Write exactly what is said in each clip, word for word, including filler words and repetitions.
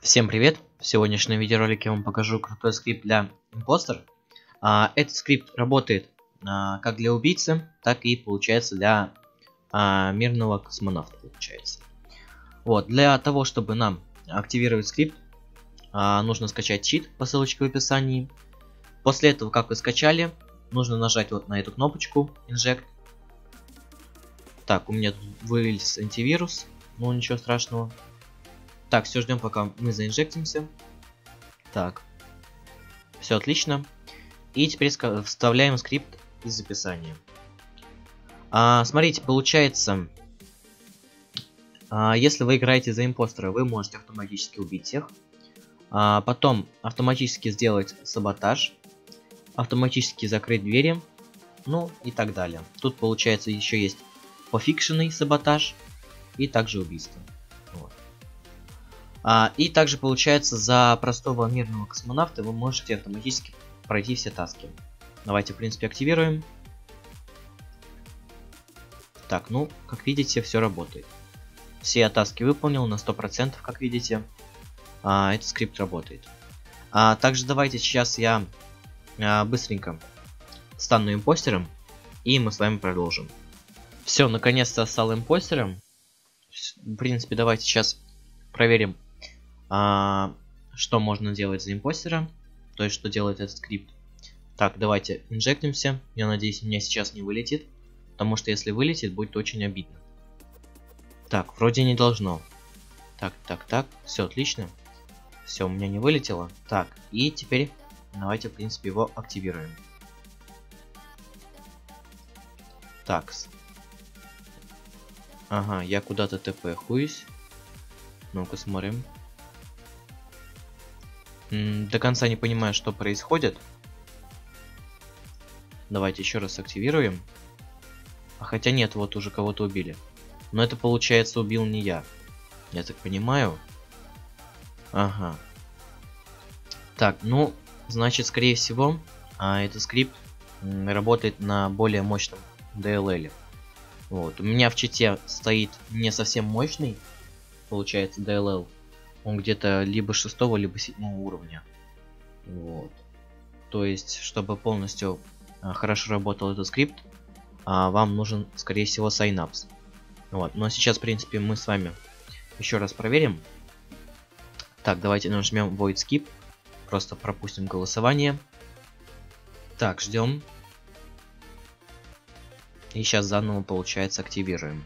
Всем привет! В сегодняшнем видеоролике я вам покажу крутой скрипт для импостер. А, этот скрипт работает а, как для убийцы, так и получается для а, мирного космонавта. Получается. Вот, для того, чтобы нам активировать скрипт, а, нужно скачать чит по ссылочке в описании. После этого, как вы скачали, нужно нажать вот на эту кнопочку Inject. Так, у меня тут вылез антивирус, но ничего страшного. Так, все, ждем, пока мы заинжектимся. Так, все отлично. И теперь вставляем скрипт из описания. А, смотрите, получается, а, если вы играете за импостера, вы можете автоматически убить всех. А, потом автоматически сделать саботаж. Автоматически закрыть двери. Ну и так далее. Тут, получается, еще есть пофикшенный саботаж. И также убийство. Вот. А, и также получается, за простого мирного космонавта вы можете автоматически пройти все таски. Давайте, в принципе, активируем. Так, ну, как видите, все работает. Все таски выполнил на сто процентов, как видите. А, этот скрипт работает. А, также давайте сейчас я а, быстренько стану импостером, и мы с вами продолжим. Все, наконец-то стал импостером. В принципе, давайте сейчас проверим, а, что можно делать за импостера, то есть что делает этот скрипт. Так, давайте инжектимся. Я надеюсь, у меня сейчас не вылетит, потому что если вылетит, будет очень обидно. Так, вроде не должно. Так, так, так, все отлично. Все, у меня не вылетело. Так, и теперь давайте, в принципе, его активируем. Так. Ага, я куда-то ТП хуюсь. Ну-ка смотрим. М-м, до конца не понимаю, что происходит. Давайте еще раз активируем. А хотя нет, вот уже кого-то убили. Но это, получается, убил не я. Я так понимаю. Ага. Так, ну, значит, скорее всего, а, этот скрипт м, работает на более мощном ди эл эл. Вот. У меня в чите стоит не совсем мощный, получается, ди эл эл. Он где-то либо шестого, либо седьмого уровня. Вот. То есть, чтобы полностью а, хорошо работал этот скрипт, а, вам нужен, скорее всего, Synapse. Вот. Но сейчас, в принципе, мы с вами еще раз проверим. Так, давайте нажмем Void Skip. Просто пропустим голосование. Так, ждем. И сейчас заново, получается, активируем.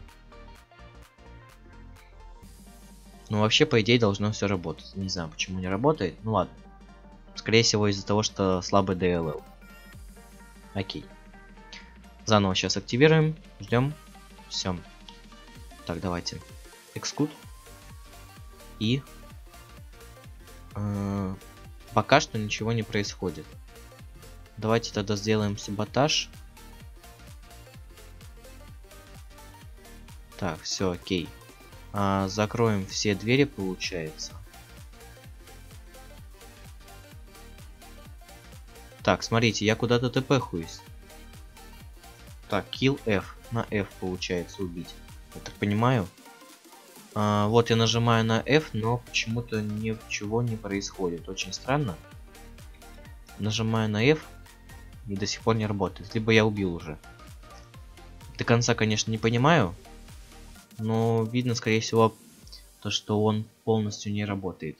Ну, вообще, по идее, должно все работать. Не знаю, почему не работает. Ну, ладно. Скорее всего, из-за того, что слабый ди эл эл. Окей. Заново сейчас активируем. Ждем. Все. Так, давайте. Execute. И... Э, пока что ничего не происходит. Давайте тогда сделаем саботаж. Так, все, окей. А, закроем все двери, получается. Так, смотрите, я куда-то ТП хуюсь. Так, kill F. На F получается убить. Я так понимаю. А, вот я нажимаю на F, но почему-то ничего не происходит. Очень странно. Нажимаю на F и до сих пор не работает. Либо я убил уже. До конца, конечно, не понимаю. Но видно, скорее всего, то, что он полностью не работает.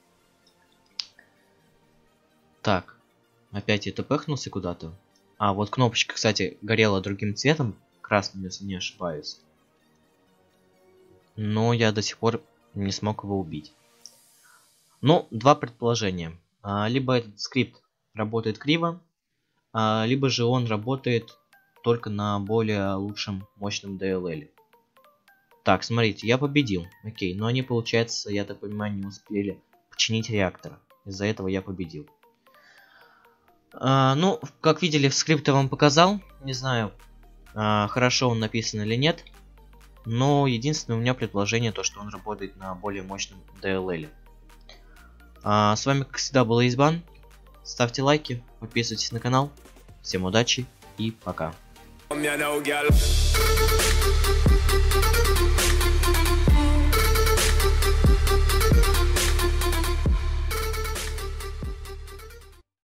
Так. Опять я тпхнулся куда-то. А, вот кнопочка, кстати, горела другим цветом. Красным, если не ошибаюсь. Но я до сих пор не смог его убить. Ну, два предположения. А, либо этот скрипт работает криво, а, либо же он работает только на более лучшем мощном ди эл эл. Так, смотрите, я победил. Окей, но они, получается, я так понимаю, не успели починить реактор. Из-за этого я победил. А, ну, как видели, скрипт я вам показал. Не знаю, а, хорошо он написан или нет. Но единственное у меня предположение, то, что он работает на более мощном ди эл эл. А, с вами, как всегда, был Избан. Ставьте лайки, подписывайтесь на канал. Всем удачи и пока.